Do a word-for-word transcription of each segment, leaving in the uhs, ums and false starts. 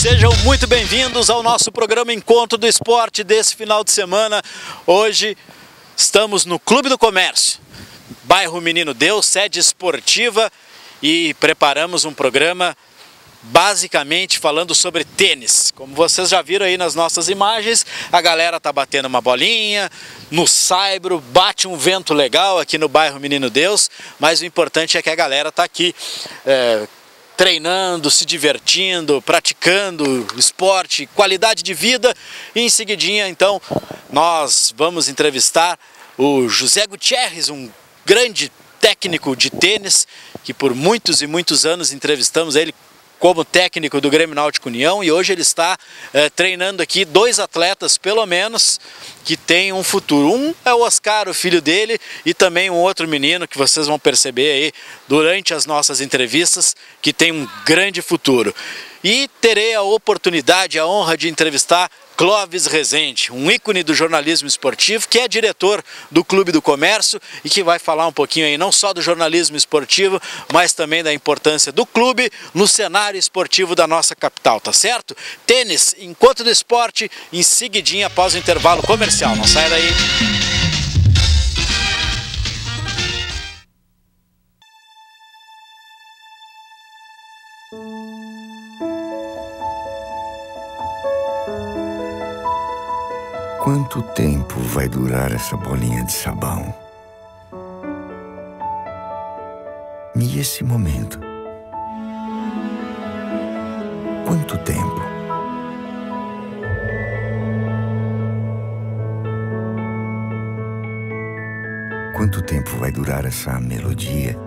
Sejam muito bem-vindos ao nosso programa Encontro do Esporte desse final de semana. Hoje estamos no Clube do Comércio, bairro Menino Deus, sede esportiva, e preparamos um programa basicamente falando sobre tênis. Como vocês já viram aí nas nossas imagens, a galera tá batendo uma bolinha no saibro, bate um vento legal aqui no bairro Menino Deus, mas o importante é que a galera tá aqui é, treinando, se divertindo, praticando esporte, qualidade de vida. E em seguidinha, então, nós vamos entrevistar o José Gutierrez, um grande técnico de tênis, que por muitos e muitos anos entrevistamos ele como técnico do Grêmio Náutico União, e hoje ele está eh, treinando aqui dois atletas, pelo menos, que têm um futuro. Um é o Oscar, o filho dele, e também um outro menino que vocês vão perceber aí durante as nossas entrevistas, que tem um grande futuro. E terei a oportunidade, a honra de entrevistar Clóvis Rezende, um ícone do jornalismo esportivo, que é diretor do Clube do Comércio e que vai falar um pouquinho aí não só do jornalismo esportivo, mas também da importância do clube no cenário esportivo da nossa capital, tá certo? Tênis, Encontro do Esporte, em seguidinha após o intervalo comercial. Não sai daí. Quanto tempo vai durar essa bolinha de sabão? E esse momento? Quanto tempo? Quanto tempo vai durar essa melodia?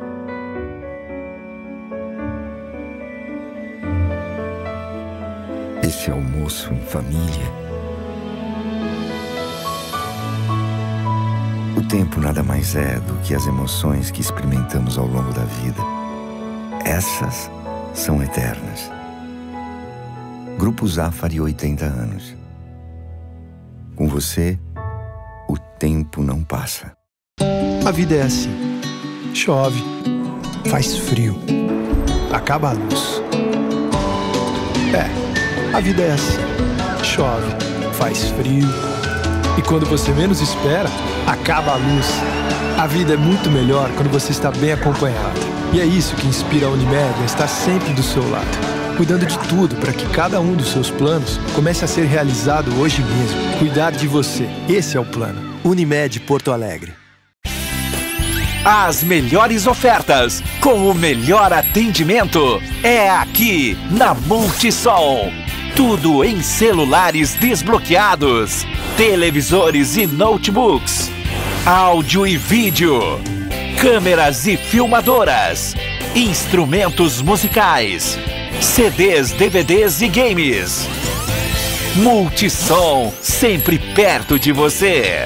Esse almoço em família? O tempo nada mais é do que as emoções que experimentamos ao longo da vida. Essas são eternas. Grupo Zafari, oitenta anos. Com você, o tempo não passa. A vida é assim. Chove, faz frio, acaba a luz. É, a vida é assim. Chove, faz frio, e quando você menos espera, acaba a luz. A vida é muito melhor quando você está bem acompanhado. E é isso que inspira a Unimed a estar sempre do seu lado, cuidando de tudo para que cada um dos seus planos comece a ser realizado hoje mesmo. Cuidar de você, esse é o plano. Unimed Porto Alegre. As melhores ofertas, com o melhor atendimento, é aqui na Multisol. Tudo em celulares desbloqueados, televisores e notebooks, áudio e vídeo, câmeras e filmadoras, instrumentos musicais, C Ds, D V Ds e games. Multisol, sempre perto de você.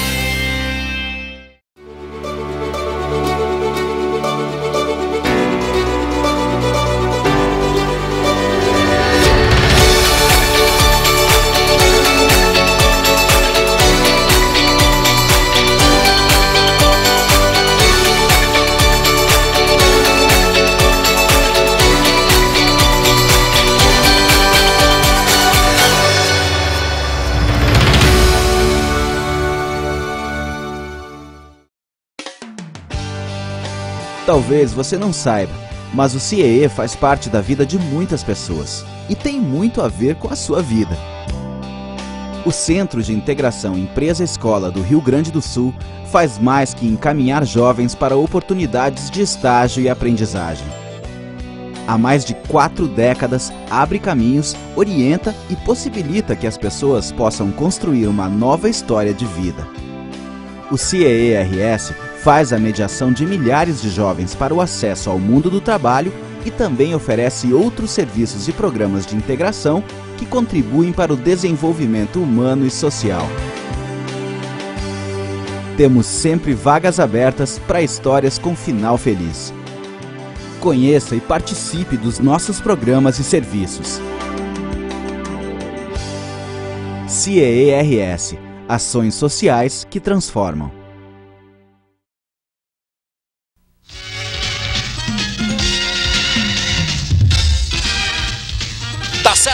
Talvez você não saiba, mas o C I E faz parte da vida de muitas pessoas e tem muito a ver com a sua vida. O Centro de Integração Empresa-Escola do Rio Grande do Sul faz mais que encaminhar jovens para oportunidades de estágio e aprendizagem. Há mais de quatro décadas, abre caminhos, orienta e possibilita que as pessoas possam construir uma nova história de vida. O C E E R S faz a mediação de milhares de jovens para o acesso ao mundo do trabalho e também oferece outros serviços e programas de integração que contribuem para o desenvolvimento humano e social. Temos sempre vagas abertas para histórias com final feliz. Conheça e participe dos nossos programas e serviços. C E E R S – Ações Sociais que Transformam.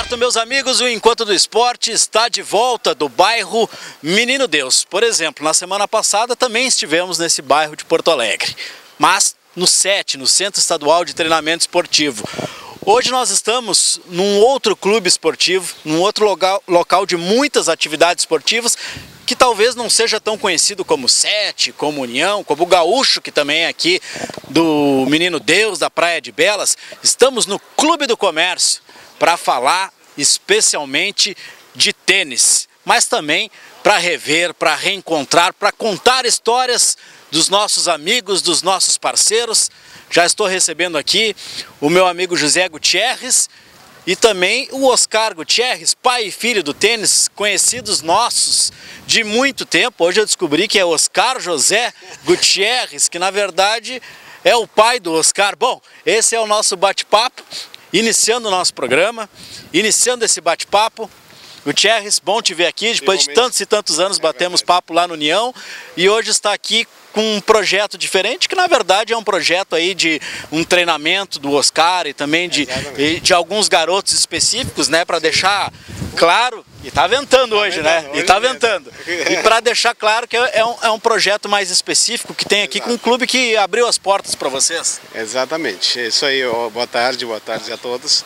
certo, meus amigos, o Encontro do Esporte está de volta do bairro Menino Deus. Por exemplo, na semana passada também estivemos nesse bairro de Porto Alegre, mas no C E T, no Centro Estadual de Treinamento Esportivo. Hoje nós estamos num outro clube esportivo, num outro local, local de muitas atividades esportivas, que talvez não seja tão conhecido como C E T, como União, como o Gaúcho, que também é aqui do Menino Deus, da Praia de Belas. Estamos no Clube do Comércio para falar especialmente de tênis, mas também para rever, para reencontrar, para contar histórias dos nossos amigos, dos nossos parceiros. Já estou recebendo aqui o meu amigo José Gutierrez e também o Oscar Gutierrez, pai e filho do tênis, conhecidos nossos de muito tempo. Hoje eu descobri que é Oscar José Gutierrez, que na verdade é o pai do Oscar. Bom, esse é o nosso bate-papo, iniciando o nosso programa, iniciando esse bate-papo. Gutierrez, bom te ver aqui, depois de tantos e tantos anos batemos papo lá no União e hoje está aqui com um projeto diferente, que na verdade é um projeto aí de um treinamento do Oscar e também de, e de alguns garotos específicos, né, para deixar claro, e tá ventando tá hoje, ventando, né, hoje e tá ventando, e para deixar claro que é um, é um projeto mais específico que tem aqui Exato. Com um clube que abriu as portas para vocês. Exatamente, é isso aí, boa tarde, boa tarde a todos.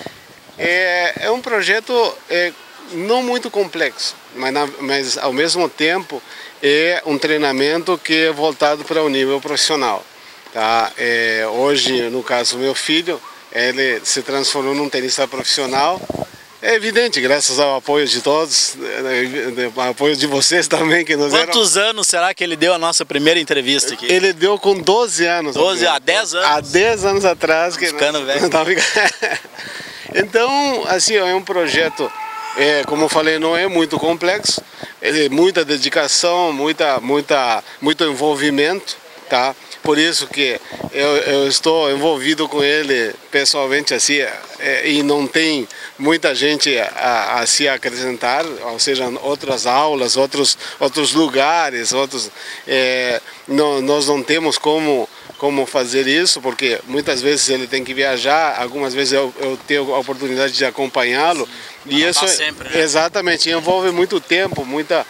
É, é um projeto é, não muito complexo, mas, na, mas ao mesmo tempo é um treinamento que é voltado para o nível profissional. Tá? É, hoje, no caso, meu filho, ele se transformou num tenista profissional. É evidente, graças ao apoio de todos, ao apoio de vocês também. Que nos Quantos eram... anos será que ele deu a nossa primeira entrevista aqui? Ele deu com doze anos. doze, há dez anos? Há dez anos atrás. Que ficando não... velho. Então, assim, é um projeto... É, como eu falei, não é muito complexo, é muita dedicação, muita, muita, muito envolvimento, tá? Por isso que eu, eu estou envolvido com ele pessoalmente assim, é, e não tem muita gente a, a se acrescentar, ou seja, outras aulas, outros, outros lugares, outros, é, não, nós não temos como como fazer isso, porque muitas vezes ele tem que viajar, algumas vezes eu, eu tenho a oportunidade de acompanhá-lo, e não isso sempre, né? Exatamente, envolve muito tempo, muita,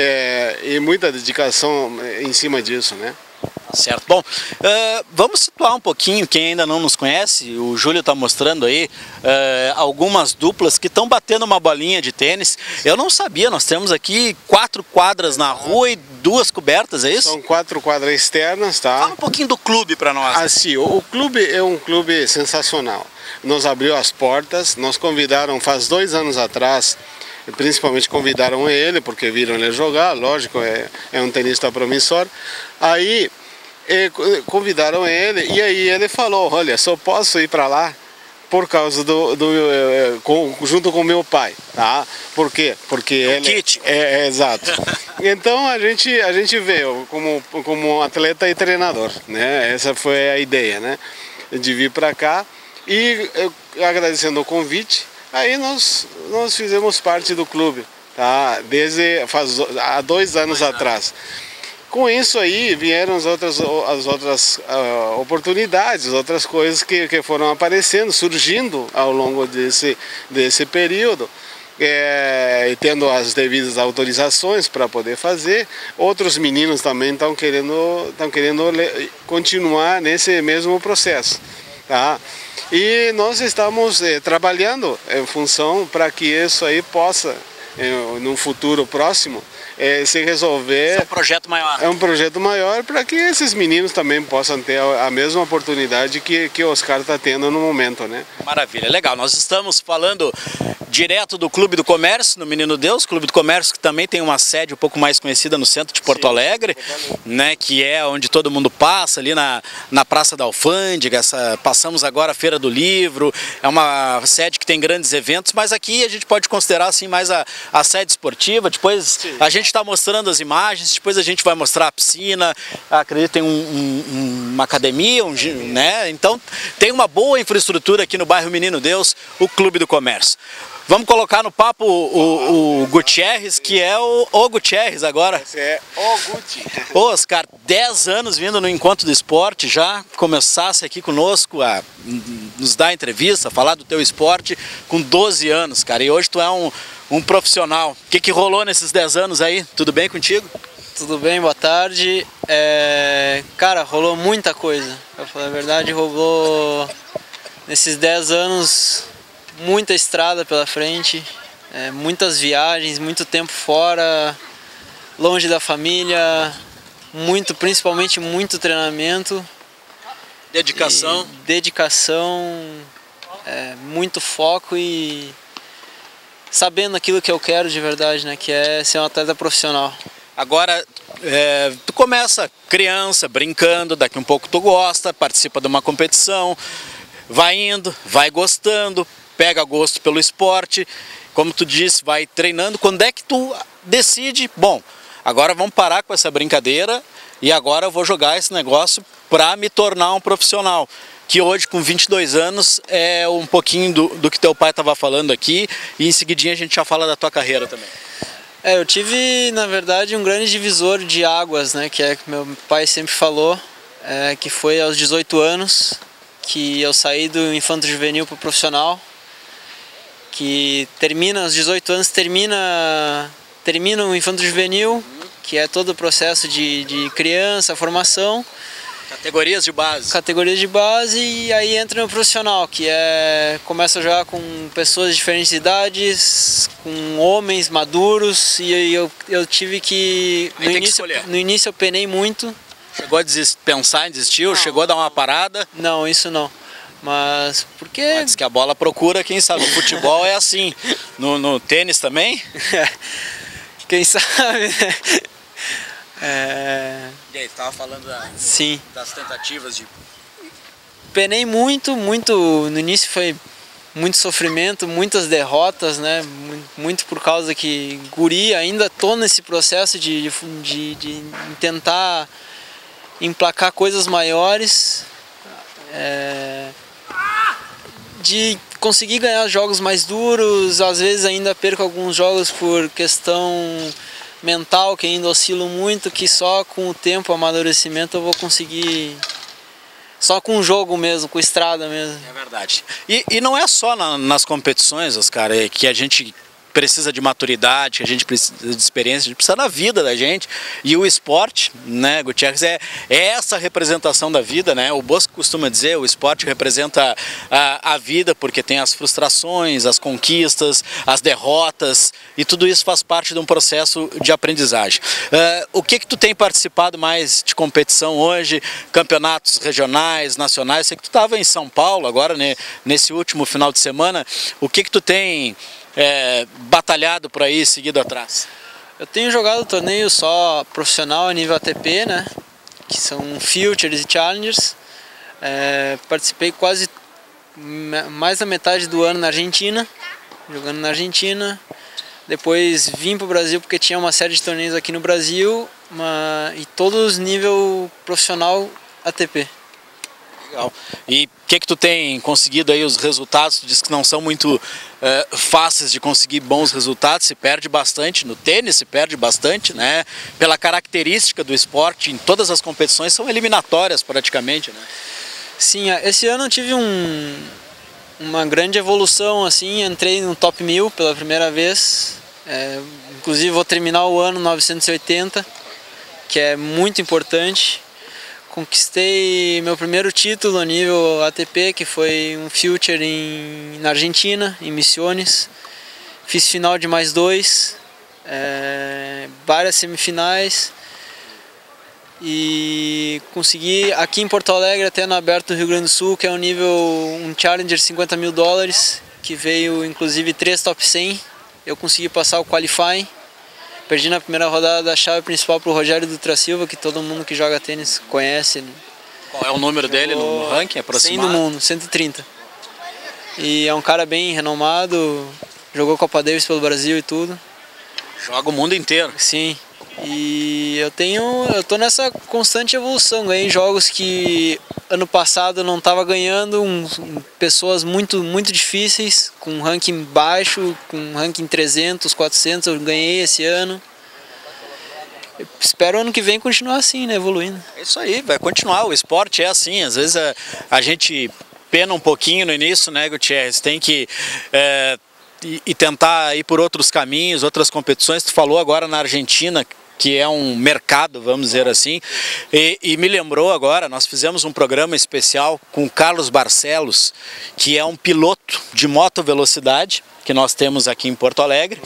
é, e muita dedicação em cima disso, né? Certo. Bom, uh, vamos situar um pouquinho, quem ainda não nos conhece, o Júlio está mostrando aí uh, algumas duplas que estão batendo uma bolinha de tênis. Eu não sabia, nós temos aqui quatro quadras na rua e duas cobertas, é isso? São quatro quadras externas, tá? Fala um pouquinho do clube para nós. Assim, o, o clube é um clube sensacional. Nos abriu as portas, nos convidaram faz dois anos atrás, principalmente convidaram ele, porque viram ele jogar, lógico, é, é um tenista promissor. Aí e, convidaram ele e aí ele falou, olha, só posso ir para lá por causa do, do é, com, junto com meu pai, tá? Por quê? Porque é ele kit. É, é exato. Então a gente a gente veio como como atleta e treinador, né? Essa foi a ideia, né? De vir para cá e eu, agradecendo o convite, aí nós nós fizemos parte do clube, tá? Desde faz há dois anos atrás. Com isso aí vieram as outras, as outras uh, oportunidades, outras coisas que, que foram aparecendo, surgindo ao longo desse, desse período, é, e tendo as devidas autorizações para poder fazer. Outros meninos também estão querendo, estão querendo continuar nesse mesmo processo. Tá? E nós estamos eh, trabalhando em função para que isso aí possa, eh, num futuro próximo, É, se resolver. Esse é um projeto maior. É um projeto maior para que esses meninos também possam ter a, a mesma oportunidade que, que o Oscar está tendo no momento, né? Maravilha, legal. Nós estamos falando direto do Clube do Comércio, no Menino Deus, Clube do Comércio que também tem uma sede um pouco mais conhecida no centro de Porto Sim, Alegre, né? Que é onde todo mundo passa, ali na, na Praça da Alfândega. Essa, passamos agora a Feira do Livro, é uma sede que tem grandes eventos, mas aqui a gente pode considerar assim mais a, a sede esportiva. Depois Sim. a gente está mostrando as imagens, depois a gente vai mostrar a piscina, acredito que tem um, um, uma academia, um, né? Então tem uma boa infraestrutura aqui no bairro Menino Deus, o Clube do Comércio. Vamos colocar no papo o, o, o Gutierrez, que é o, o Gutierrez agora. Esse é o Guti. Ô, Oscar, dez anos vindo no Encontro do Esporte, já começasse aqui conosco a nos dar entrevista, falar do teu esporte com doze anos, cara. E hoje tu é um, um profissional. O que que rolou nesses dez anos aí? Tudo bem contigo? Tudo bem, boa tarde. É... Cara, rolou muita coisa. Pra falar a verdade, rolou nesses dez anos muita estrada pela frente, é, muitas viagens, muito tempo fora, longe da família, muito, principalmente muito treinamento. Dedicação. Dedicação, é, muito foco e sabendo aquilo que eu quero de verdade, né, que é ser um atleta profissional. Agora, é, tu começa criança, brincando, daqui um pouco tu gosta, participa de uma competição, vai indo, vai gostando, pega gosto pelo esporte, como tu disse, vai treinando. Quando é que tu decide, bom, agora vamos parar com essa brincadeira e agora eu vou jogar esse negócio para me tornar um profissional? Que hoje, com vinte e dois anos, é um pouquinho do, do que teu pai estava falando aqui, e em seguidinha a gente já fala da tua carreira também. É, eu tive, na verdade, um grande divisor de águas, né, que é que meu pai sempre falou, é, que foi aos dezoito anos, que eu saí do infanto juvenil para o profissional, que termina aos dezoito anos, termina, termina o infanto juvenil, que é todo o processo de, de criança, formação. Categorias de base. Categorias de base e aí entra no profissional, que é, começa a jogar com pessoas de diferentes idades, com homens maduros, e eu, eu tive que... No início, que no início eu penei muito. Chegou a desist, pensar em desistir, ou chegou a dar uma parada? Não, isso não. Mas porque... Mas diz que a bola procura, quem sabe, o futebol é assim. No, no tênis também? Quem sabe, né? É... E aí, você estava falando da, Sim. das tentativas de... Penei muito, muito, no início foi muito sofrimento, muitas derrotas, né? Muito por causa que guri, ainda tô nesse processo de, de, de tentar emplacar coisas maiores, é... de conseguir ganhar jogos mais duros. Às vezes ainda perco alguns jogos por questão mental, que ainda oscilo muito, que só com o tempo, o amadurecimento, eu vou conseguir, só com o jogo mesmo, com estrada mesmo. É verdade. E, e não é só na, nas competições, Oscar, é que a gente precisa de maturidade, que a gente precisa de experiência, a gente precisa da vida da gente. E o esporte, né, Gutierrez, é, é essa representação da vida, né? O Bosco costuma dizer, o esporte representa a, a vida, porque tem as frustrações, as conquistas, as derrotas, e tudo isso faz parte de um processo de aprendizagem. Uh, o que que tu tem participado mais de competição hoje? Campeonatos regionais, nacionais? Sei que tu estava em São Paulo agora, né, nesse último final de semana. O que que tu tem É, batalhado por aí, seguido atrás? Eu tenho jogado torneio só profissional a nível A T P, né? Que são Futures e Challengers. É, participei quase mais da metade do ano na Argentina, jogando na Argentina. Depois vim para o Brasil porque tinha uma série de torneios aqui no Brasil, uma, e todos nível profissional A T P. Legal. E o que que tu tem conseguido aí, os resultados? Tu diz que não são muito é, fáceis de conseguir bons resultados, se perde bastante, no tênis se perde bastante, né? Pela característica do esporte, em todas as competições são eliminatórias praticamente, né? Sim, esse ano eu tive um, uma grande evolução, assim, entrei no top mil pela primeira vez, é, inclusive vou terminar o ano novecentos e oitenta, que é muito importante. Conquistei meu primeiro título a nível A T P, que foi um Future em, na Argentina, em Misiones. Fiz final de mais dois, é, várias semifinais. E consegui aqui em Porto Alegre, até no Aberto do Rio Grande do Sul, que é um nível, um Challenger de cinquenta mil dólares, que veio inclusive três top cem. Eu consegui passar o Qualifying. Perdi na primeira rodada da chave principal para o Rogério Dutra Silva, que todo mundo que joga tênis conhece. Qual é o número dele no ranking aproximado? cem do mundo, cento e trinta. E é um cara bem renomado, jogou Copa Davis pelo Brasil e tudo. Joga o mundo inteiro. Sim. E eu tenho, eu tô nessa constante evolução. Ganhei jogos que ano passado eu não estava ganhando, um, pessoas muito, muito difíceis, com ranking baixo, com ranking trezentos, quatrocentos, eu ganhei esse ano. Eu espero ano que vem continuar assim, né, evoluindo. É isso aí, vai continuar, o esporte é assim, às vezes a, a gente pena um pouquinho no início, né, Gutierrez, tem que é, e, e tentar ir por outros caminhos, outras competições. Tu falou agora na Argentina, que é um mercado, vamos dizer assim, e, e me lembrou agora, nós fizemos um programa especial com o Carlos Barcelos, que é um piloto de moto velocidade, que nós temos aqui em Porto Alegre,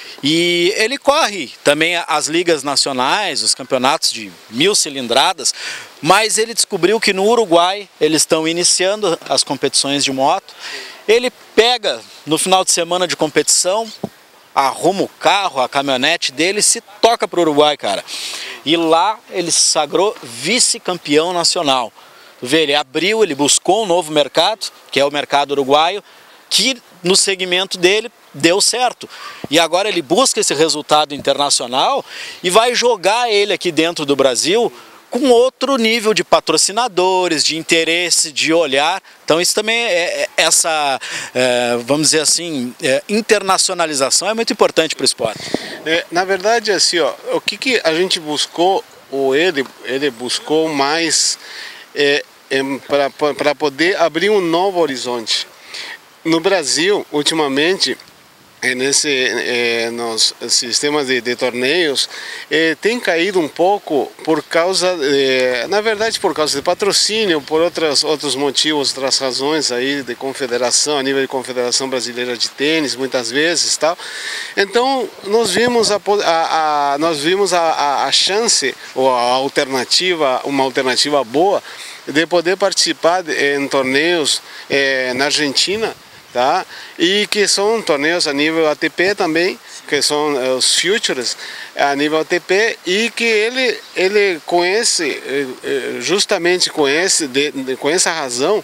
e ele corre também as ligas nacionais, os campeonatos de mil cilindradas, mas ele descobriu que no Uruguai eles estão iniciando as competições de moto. Ele pega no final de semana de competição, arruma o carro, a caminhonete dele e se toca para o Uruguai, cara. E lá ele se sagrou vice-campeão nacional. Tu vê, ele abriu, ele buscou um novo mercado, que é o mercado uruguaio, que no segmento dele deu certo. E agora ele busca esse resultado internacional e vai jogar ele aqui dentro do Brasil com outro nível de patrocinadores, de interesse, de olhar. Então isso também é, é essa, é, vamos dizer assim, é, internacionalização é muito importante para o esporte. É, na verdade, assim, ó, o que, que a gente buscou, ou ele, ele buscou mais é, é, para poder abrir um novo horizonte. No Brasil, ultimamente, nesse, eh, nos sistemas de, de torneios, eh, tem caído um pouco por causa, eh, na verdade por causa de patrocínio, por outras, outros motivos, outras razões aí de confederação, a nível de Confederação Brasileira de Tênis, muitas vezes, tal. Então nós vimos a, a, a nós vimos a, a, a chance, ou a alternativa, uma alternativa boa, de poder participar de, em torneios eh, na Argentina, tá? E que são torneios a nível A T P também, que são os Futures a nível A T P, e que ele, ele com esse, justamente com, esse, com essa razão,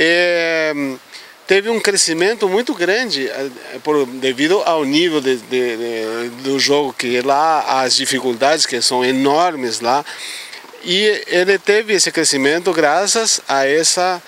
é, teve um crescimento muito grande por, devido ao nível de, de, de, do jogo, que lá as dificuldades que são enormes lá. E ele teve esse crescimento graças a, essa,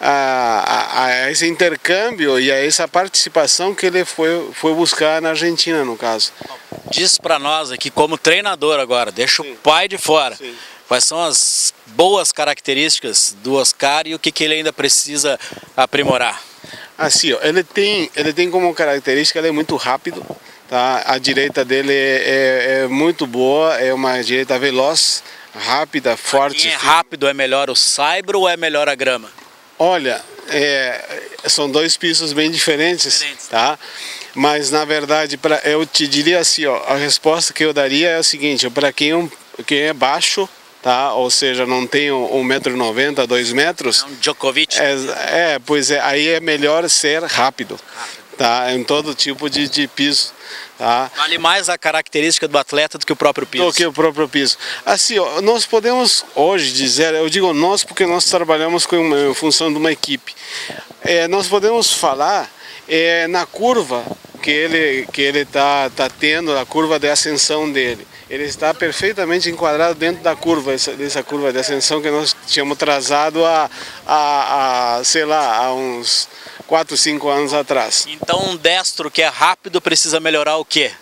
a, a, a esse intercâmbio e a essa participação que ele foi, foi buscar na Argentina, no caso. Diz para nós aqui, como treinador agora, deixa Sim. o pai de fora. Sim. Quais são as boas características do Oscar e o que, que ele ainda precisa aprimorar? Assim, ó, ele, tem, ele tem como característica, ele é muito rápido. Tá? A direita dele é, é, é muito boa, é uma direita veloz, rápida, forte. Quem é rápido é melhor o saibro ou é melhor a grama? Olha, é, são dois pisos bem diferentes, diferentes. Tá? Mas na verdade, pra, eu te diria assim, ó, a resposta que eu daria é o seguinte: para quem, quem é baixo, tá? Ou seja, não tem um metro e noventa, dois metros. É um Djokovic. É, é, pois é, aí é melhor ser rápido, tá? Em todo tipo de, de piso. Tá? Vale mais a característica do atleta do que o próprio piso. Do que o próprio piso. Assim, ó, nós podemos hoje dizer, eu digo nós porque nós trabalhamos com uma, em função de uma equipe. É, nós podemos falar é, na curva que ele que ele tá, tá tendo, a curva de ascensão dele. Ele está perfeitamente enquadrado dentro da curva, essa, dessa curva de ascensão que nós tínhamos trazado a, a, a sei lá, há uns quatro, cinco anos atrás. Então um destro que é rápido precisa melhorar o quê?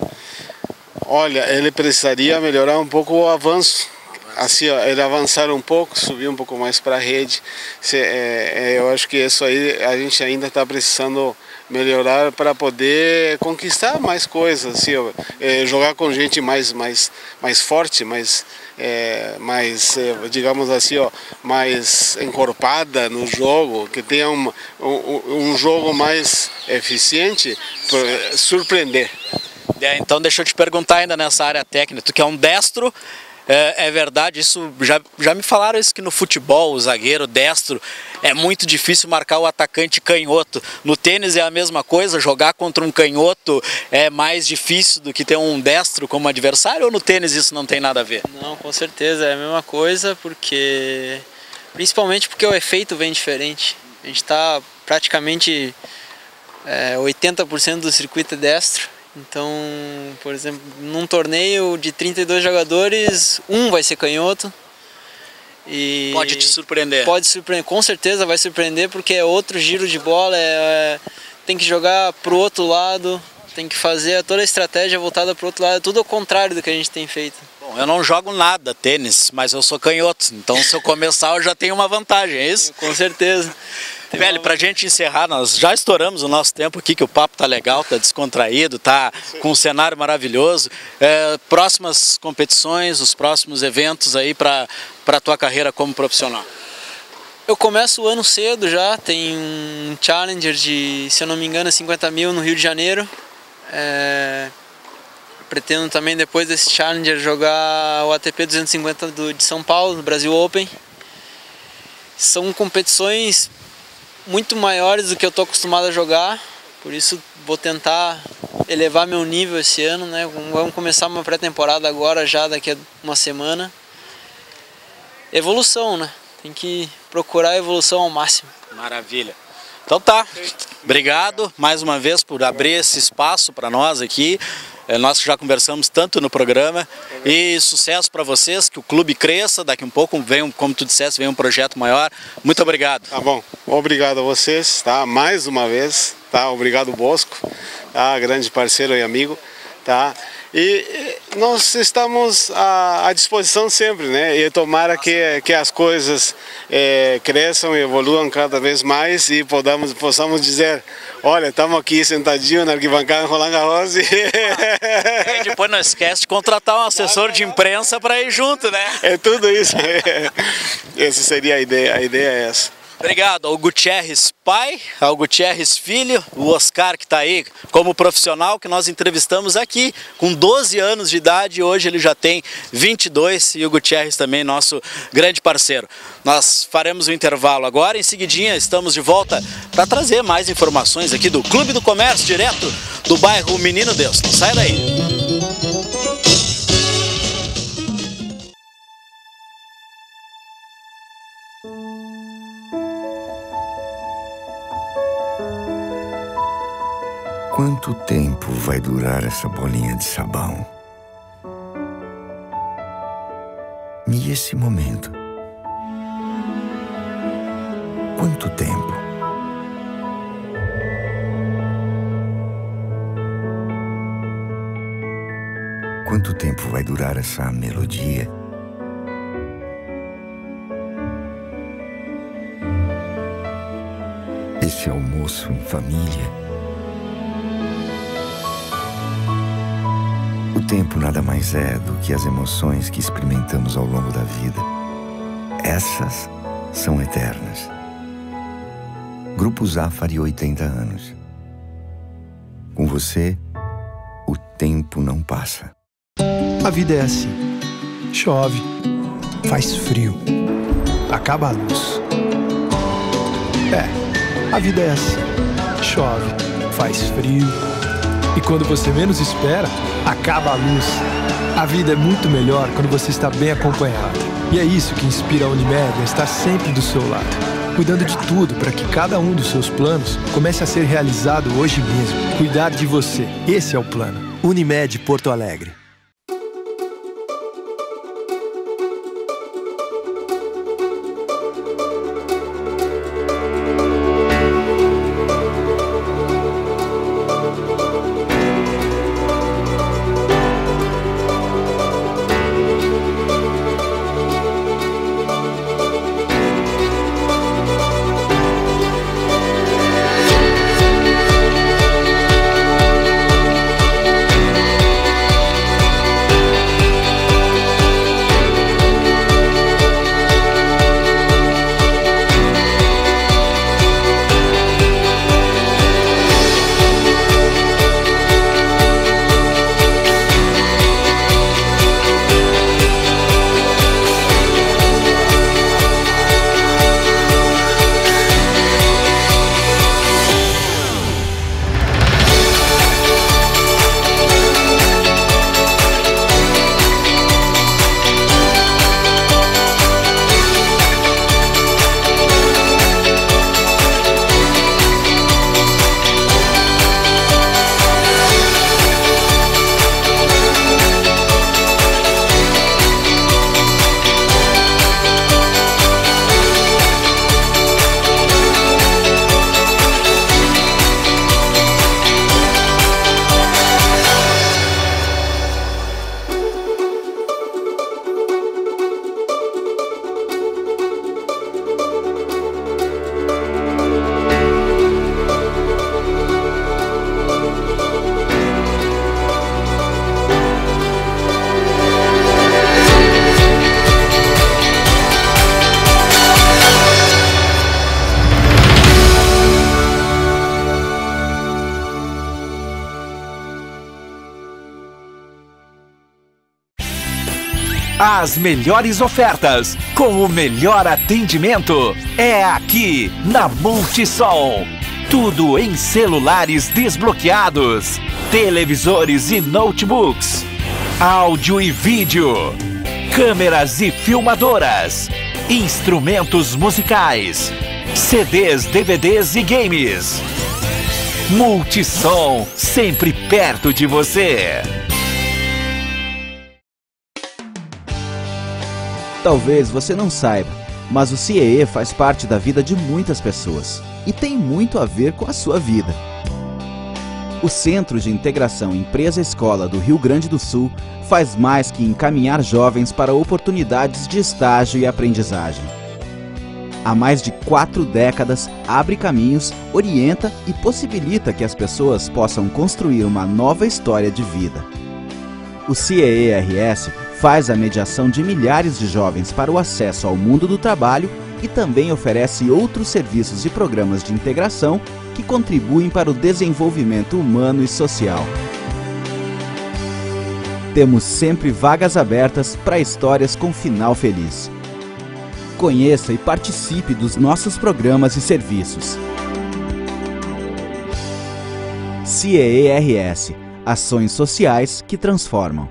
Olha, ele precisaria melhorar um pouco o avanço. Assim, ó, ele avançar um pouco, subir um pouco mais para a rede. Se, é, é, eu acho que isso aí a gente ainda está precisando melhorar para poder conquistar mais coisas, assim, ó, é, jogar com gente mais, mais, mais forte, mais, é, mais é, digamos assim, ó, mais encorpada no jogo, que tenha um, um, um jogo mais eficiente, para surpreender. É, então deixa eu te perguntar ainda nessa área técnica, tu que é um destro. É, é verdade, isso já, já me falaram isso, que no futebol o zagueiro destro é muito difícil marcar o atacante canhoto. No tênis é a mesma coisa, jogar contra um canhoto é mais difícil do que ter um destro como adversário, ou no tênis isso não tem nada a ver? Não, com certeza é a mesma coisa, porque principalmente porque o efeito vem diferente. A gente está praticamente é, oitenta por cento do circuito destro. Então, por exemplo, num torneio de trinta e dois jogadores, um vai ser canhoto. E pode te surpreender. Pode surpreender, com certeza vai surpreender, porque é outro giro de bola, é, é, tem que jogar pro outro lado, tem que fazer toda a estratégia voltada pro outro lado, tudo ao contrário do que a gente tem feito. Bom, eu não jogo nada tênis, mas eu sou canhoto, então se eu começar eu já tenho uma vantagem, é isso? Com certeza. Velho, pra gente encerrar, nós já estouramos o nosso tempo aqui, que o papo tá legal, tá descontraído, tá com um cenário maravilhoso. É, próximas competições, os próximos eventos aí pra, pra tua carreira como profissional? Eu começo o ano cedo já, tem um Challenger de, se eu não me engano, cinquenta mil no Rio de Janeiro. É, pretendo também depois desse Challenger jogar o A T P duzentos e cinquenta do, de São Paulo, no Brasil Open. São competições muito maiores do que eu estou acostumado a jogar, por isso vou tentar elevar meu nível esse ano, né? Vamos começar uma pré-temporada agora, já daqui a uma semana. Evolução, né? Tem que procurar a evolução ao máximo. Maravilha. Então tá, obrigado mais uma vez por abrir esse espaço para nós aqui. É, nós que já conversamos tanto no programa, e sucesso para vocês, que o clube cresça, daqui um pouco vem, como tu disseste, vem um projeto maior. Muito obrigado. Tá bom, obrigado a vocês, tá? Mais uma vez, tá? Obrigado Bosco, tá? Grande parceiro e amigo, tá? E nós estamos à, à disposição sempre, né? E tomara que, que as coisas é, cresçam e evoluam cada vez mais e podamos, possamos dizer, olha, estamos aqui sentadinhos na arquibancada Roland Garros e... E depois não esquece de contratar um assessor de imprensa para ir junto, né? É tudo isso. Essa seria a ideia, a ideia é essa. Obrigado ao Gutierrez pai, ao Gutierrez filho, o Oscar que está aí como profissional que nós entrevistamos aqui com doze anos de idade, hoje ele já tem vinte e dois, e o Gutierrez também nosso grande parceiro. Nós faremos um intervalo agora, em seguidinha estamos de volta para trazer mais informações aqui do Clube do Comércio, direto do bairro Menino Deus. Não sai daí! Quanto tempo vai durar essa bolinha de sabão? E esse momento? Quanto tempo? Quanto tempo vai durar essa melodia? Esse almoço em família? O tempo nada mais é do que as emoções que experimentamos ao longo da vida. Essas são eternas. Grupo Zafari, oitenta anos. Com você, o tempo não passa. A vida é assim. Chove, faz frio, acaba a luz. É, a vida é assim. Chove, faz frio. E quando você menos espera, acaba a luz. A vida é muito melhor quando você está bem acompanhado. E é isso que inspira a Unimed a estar sempre do seu lado, cuidando de tudo para que cada um dos seus planos comece a ser realizado hoje mesmo. Cuidar de você, esse é o plano. Unimed Porto Alegre. As melhores ofertas, com o melhor atendimento, é aqui na Multisol. Tudo em celulares desbloqueados, televisores e notebooks, áudio e vídeo, câmeras e filmadoras, instrumentos musicais, C Ds, D V Ds e games. Multisol, sempre perto de você. Talvez você não saiba, mas o C I E E faz parte da vida de muitas pessoas e tem muito a ver com a sua vida. O Centro de Integração Empresa-Escola do Rio Grande do Sul faz mais que encaminhar jovens para oportunidades de estágio e aprendizagem. Há mais de quatro décadas, abre caminhos, orienta e possibilita que as pessoas possam construir uma nova história de vida. O C I E E R S faz a mediação de milhares de jovens para o acesso ao mundo do trabalho e também oferece outros serviços e programas de integração que contribuem para o desenvolvimento humano e social. Temos sempre vagas abertas para histórias com final feliz. Conheça e participe dos nossos programas e serviços. C I E E R S – Ações sociais que transformam.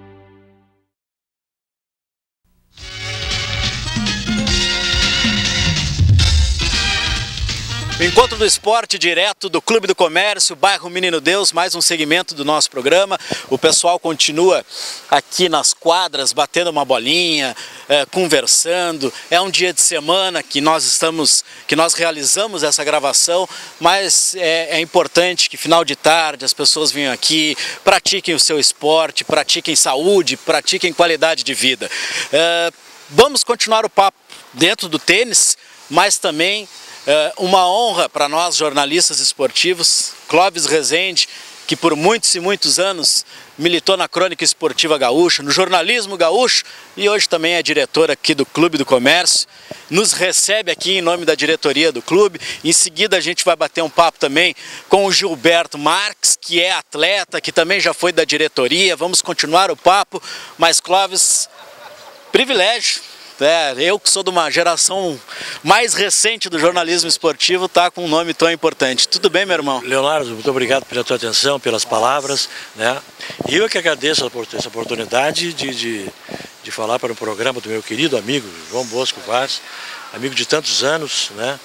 Encontro do Esporte direto do Clube do Comércio, bairro Menino Deus, mais um segmento do nosso programa. O pessoal continua aqui nas quadras, batendo uma bolinha, é, conversando. É um dia de semana que nós estamos, que nós realizamos essa gravação, mas é, é importante que final de tarde as pessoas venham aqui, pratiquem o seu esporte, pratiquem saúde, pratiquem qualidade de vida. É, vamos continuar o papo dentro do tênis, mas também uma honra para nós, jornalistas esportivos, Clóvis Rezende, que por muitos e muitos anos militou na Crônica Esportiva Gaúcha, no jornalismo gaúcho e hoje também é diretor aqui do Clube do Comércio, nos recebe aqui em nome da diretoria do clube. Em seguida a gente vai bater um papo também com o Gilberto Marques, que é atleta, que também já foi da diretoria. Vamos continuar o papo, mas Clóvis, privilégio. É, eu que sou de uma geração mais recente do jornalismo esportivo, tá com um nome tão importante. Tudo bem, meu irmão? Leonardo, muito obrigado pela tua atenção, pelas palavras, né? E eu que agradeço essa oportunidade de, de, de falar para o programa do meu querido amigo João Bosco Vaz, amigo de tantos anos, né?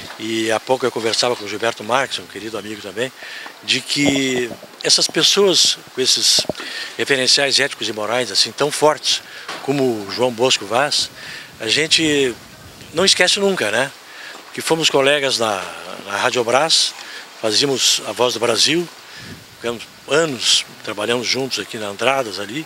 E há pouco eu conversava com o Gilberto Marques, um querido amigo também, de que essas pessoas com esses referenciais éticos e morais assim tão fortes como o João Bosco Vaz, a gente não esquece nunca, né? Que fomos colegas na, na Rádio Brás, fazíamos a Voz do Brasil, ficamos anos trabalhando juntos aqui na Andradas ali.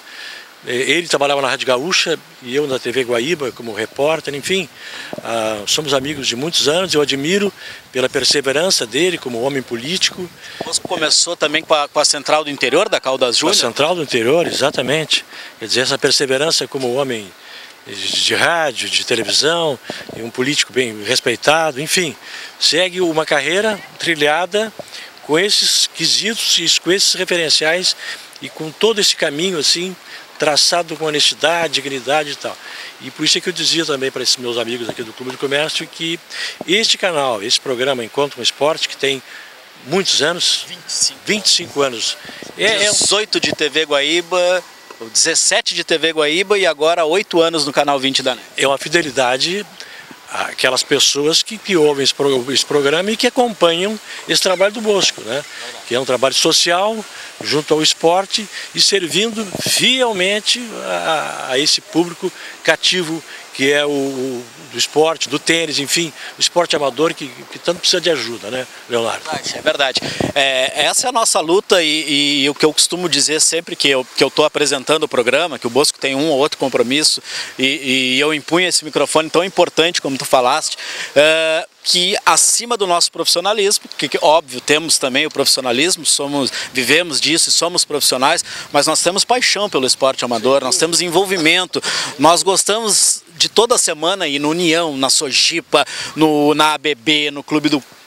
Ele trabalhava na Rádio Gaúcha e eu na T V Guaíba como repórter, enfim, ah, somos amigos de muitos anos. Eu admiro pela perseverança dele como homem político. Você começou também com a, com a Central do Interior da Caldas Júnior? Com a Central do Interior, exatamente. Quer dizer, essa perseverança como homem de, de rádio, de televisão, e um político bem respeitado, enfim, segue uma carreira trilhada com esses quesitos e com esses referenciais e com todo esse caminho assim, traçado com honestidade, dignidade e tal. E por isso é que eu dizia também para esses meus amigos aqui do Clube do Comércio que este canal, esse programa Encontro com o Esporte, que tem muitos anos, vinte e cinco, vinte e cinco anos. É, dezoito de T V Guaíba, dezessete de T V Guaíba e agora oito anos no canal vinte da Net. É uma fidelidade àquelas pessoas que, que ouvem esse, pro, esse programa e que acompanham esse trabalho do Bosco, né? Que é um trabalho social junto ao esporte e servindo fielmente a, a esse público cativo que é o, o do esporte, do tênis, enfim, o esporte amador que, que tanto precisa de ajuda, né, Leonardo? É verdade. É, essa é a nossa luta e, e, e o que eu costumo dizer sempre que eu que eu estou apresentando o programa, que o Bosco tem um ou outro compromisso e, e eu impunho esse microfone tão importante como tu falaste, é, que acima do nosso profissionalismo, que, que óbvio temos também o profissionalismo, somos, vivemos disso e somos profissionais, mas nós temos paixão pelo esporte amador, nós temos envolvimento, nós gostamos de toda semana ir no União, na Sojipa, no, na A B B, no Clube do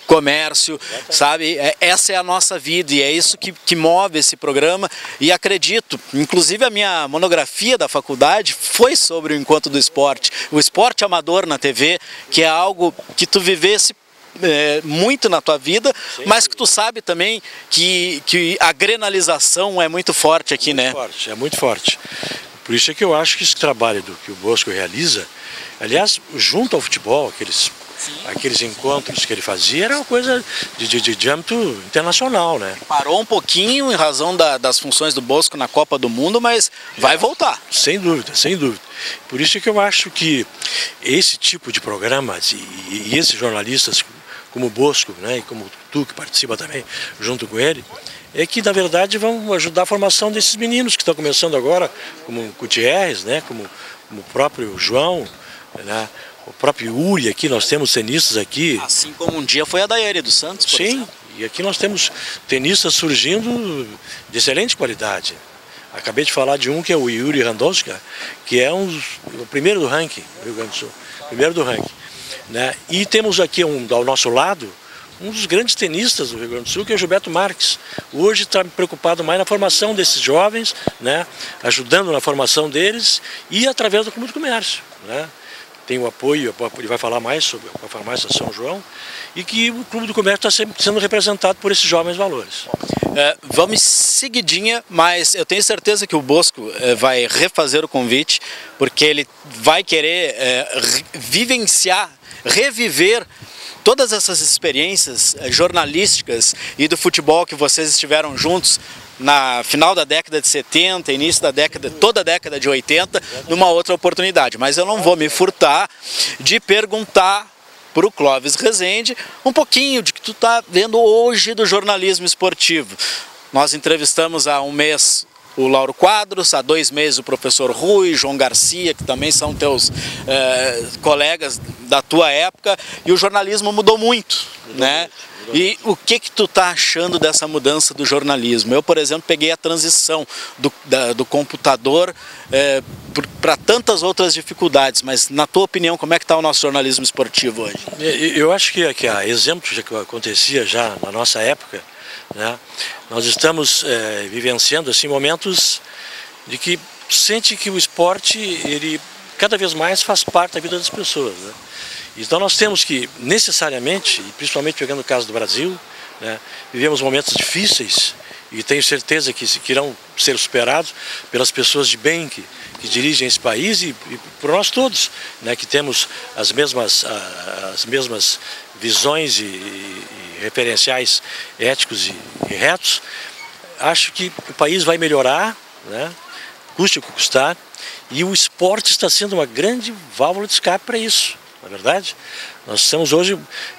comércio, sabe? É, essa é a nossa vida e é isso que, que move esse programa e acredito, inclusive a minha monografia da faculdade foi sobre o Encontro do Esporte, o esporte amador na T V, que é algo que tu vivesse É, muito na tua vida, sim, mas que tu sabe também que, que a grenalização é muito forte aqui, muito né? Forte, é muito forte. Por isso é que eu acho que esse trabalho do, que o Bosco realiza, aliás, junto ao futebol, aqueles, aqueles encontros que ele fazia, era uma coisa de, de, de, de âmbito internacional, né? Parou um pouquinho em razão da, das funções do Bosco na Copa do Mundo, mas vai voltar. Sem dúvida, sem dúvida. Por isso é que eu acho que esse tipo de programas e, e esses jornalistas como o Bosco, né, e como tu que participa também junto com ele, é que na verdade vão ajudar a formação desses meninos que estão começando agora, como o Gutierrez, né, como, como o próprio João, né, o próprio Uri aqui, nós temos tenistas aqui. Assim como um dia foi a Daiane dos Santos, por Sim, exemplo. E aqui nós temos tenistas surgindo de excelente qualidade. Acabei de falar de um que é o Yuri Randowska, que é um, o primeiro do ranking do Rio Grande do Sul, primeiro do ranking. Né? E temos aqui um, ao nosso lado um dos grandes tenistas do Rio Grande do Sul, que é o Gilberto Marques. Hoje está preocupado mais na formação desses jovens, né? Ajudando na formação deles e através do Clube do Comércio. Né? Tem o apoio, ele vai falar mais sobre a farmácia São João, e que o Clube do Comércio está sempre sendo representado por esses jovens valores. É, vamos seguidinha, mas eu tenho certeza que o Bosco é, vai refazer o convite, porque ele vai querer é, vivenciar, reviver todas essas experiências jornalísticas e do futebol que vocês estiveram juntos na final da década de setenta, início da década, toda a década de oitenta, numa outra oportunidade. Mas eu não vou me furtar de perguntar para o Clóvis Rezende um pouquinho de que tu está vendo hoje do jornalismo esportivo. Nós entrevistamos há um mês o Lauro Quadros, há dois meses o professor Rui, João Garcia, que também são teus eh, colegas da tua época, e o jornalismo mudou muito, mudou né? Muito, mudou e muito. O que que tu tá achando dessa mudança do jornalismo? Eu, por exemplo, peguei a transição do, da, do computador eh, para tantas outras dificuldades, mas na tua opinião, como é que está o nosso jornalismo esportivo hoje? Eu acho que, que há exemplos que acontecia já na nossa época, né? Nós estamos é, vivenciando assim, momentos de que sente que o esporte ele cada vez mais faz parte da vida das pessoas, né? Então nós temos que necessariamente, e principalmente pegando o caso do Brasil, né, vivemos momentos difíceis e tenho certeza que, que irão ser superados pelas pessoas de bem que, que dirigem esse país e, e por nós todos, né, que temos as mesmas, as mesmas visões e, e referenciais éticos e, e retos. Acho que o país vai melhorar, né, custe o que custar, e o esporte está sendo uma grande válvula de escape para isso, não é verdade? Nós estamos hoje,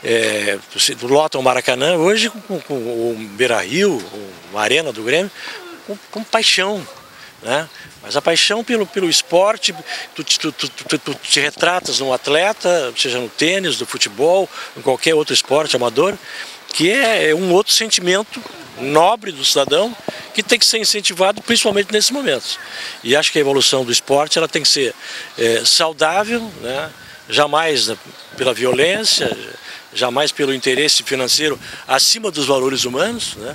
é, lotam o Maracanã hoje com, com o Beira-Rio, uma arena do Grêmio, com, com paixão, né? Mas a paixão pelo, pelo esporte, tu, tu, tu, tu, tu te retratas num atleta, seja no tênis, no futebol, em qualquer outro esporte amador, que é um outro sentimento nobre do cidadão que tem que ser incentivado principalmente nesses momentos. E acho que a evolução do esporte ela tem que ser é, saudável, né? Jamais pela violência, jamais pelo interesse financeiro acima dos valores humanos, né?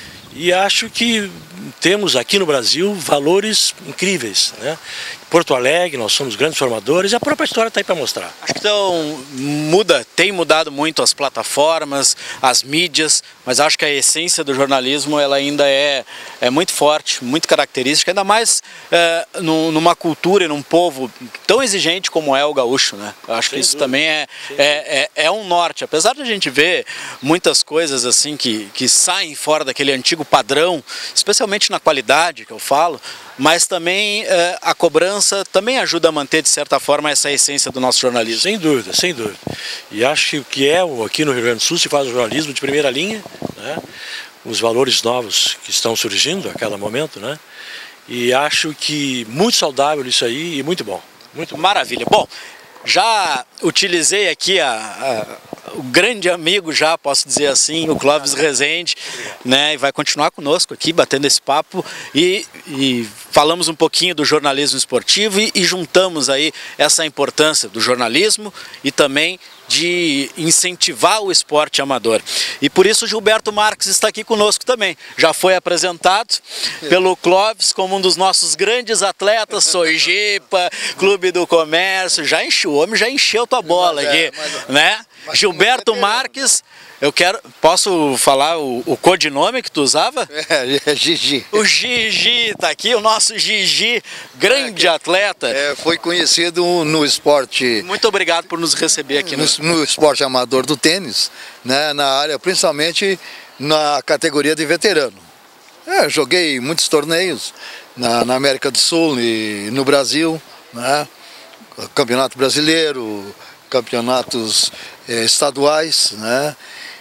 E acho que temos aqui no Brasil valores incríveis, né? Porto Alegre, nós somos grandes formadores e a própria história está aí para mostrar. Acho que então muda, tem mudado muito as plataformas, as mídias, mas acho que a essência do jornalismo ela ainda é, é muito forte, muito característica, ainda mais é, no, numa cultura e num povo tão exigente como é o gaúcho, né? Acho que isso dúvida. também é, é, é, é um norte, apesar de a gente ver muitas coisas assim que, que saem fora daquele antigo padrão, especialmente na qualidade que eu falo, mas também é, a cobrança também ajuda a manter, de certa forma, essa essência do nosso jornalismo. Sem dúvida, sem dúvida. E acho que o que é aqui no Rio Grande do Sul se faz o jornalismo de primeira linha, né? Os valores novos que estão surgindo a cada momento, né? E acho que muito saudável isso aí e muito bom. Muito bom. Maravilha. Bom, já utilizei aqui a, a o grande amigo já, posso dizer assim, o Clóvis Rezende, né, e vai continuar conosco aqui, batendo esse papo, e, e falamos um pouquinho do jornalismo esportivo e, e juntamos aí essa importância do jornalismo e também de incentivar o esporte amador. E por isso o Gilberto Marques está aqui conosco também. Já foi apresentado pelo Clóvis como um dos nossos grandes atletas, Sojipa, Clube do Comércio, já encheu, o homem já encheu tua bola aqui, né? Gilberto Marques, eu quero, posso falar o, o codinome que tu usava? É, é Gigi. O Gigi, tá aqui o nosso Gigi, grande é, atleta. É, foi conhecido no esporte... Muito obrigado por nos receber aqui. No, no esporte amador do tênis, né, na área, principalmente na categoria de veterano. É, joguei muitos torneios na, na América do Sul e no Brasil, né, campeonato brasileiro, campeonatos eh, estaduais, né?